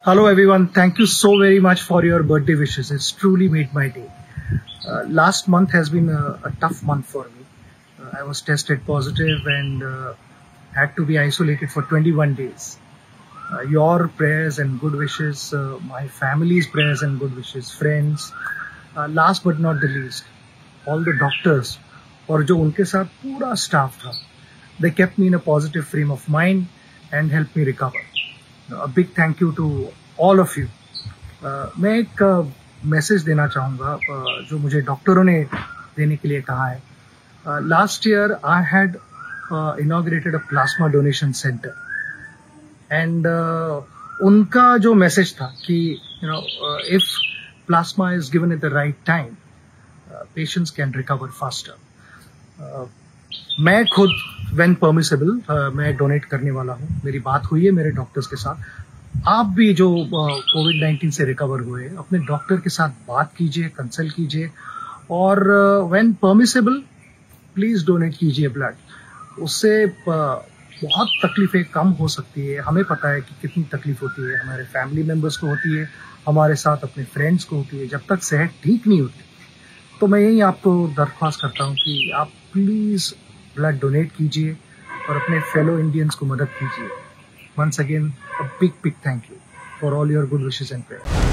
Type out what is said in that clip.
Hello everyone, thank you so very much for your birthday wishes. It's truly made my day. Last month has been a tough month for me. I was tested positive and had to be isolated for 21 days. Your prayers and good wishes, my family's prayers and good wishes, friends, last but not the least, all the doctors और जो उनके साथ पूरा staff था, they kept me in a positive frame of mind and helped me recover. A big thank you to all of you. मैं एक message देना चाहूँगा जो मुझे डॉक्टरों ने देने के लिए कहा है. Last year I had inaugurated a plasma donation center and उनका जो मैसेज था कि if plasma is given at the right time, patients can recover faster. मैं खुद when permissible मैं डोनेट करने वाला हूँ. मेरी बात हुई है मेरे डॉक्टर्स के साथ. आप भी जो कोविड-19 से रिकवर हुए अपने डॉक्टर के साथ बात कीजिए, कंसल्ट कीजिए और when permissible प्लीज डोनेट कीजिए ब्लड. उससे बहुत तकलीफें कम हो सकती है. हमें पता है कि कितनी तकलीफ होती है, हमारे फैमिली मेंबर्स को होती है, हमारे साथ अपने फ्रेंड्स को होती है. जब तक सेहत ठीक नहीं होती तो मैं यही आपको दरख्वास्त करता हूँ कि आप प्लीज ब्लड डोनेट कीजिए और अपने फेलो इंडियंस को मदद कीजिए. Once again, a big thank you for all your good wishes and prayers.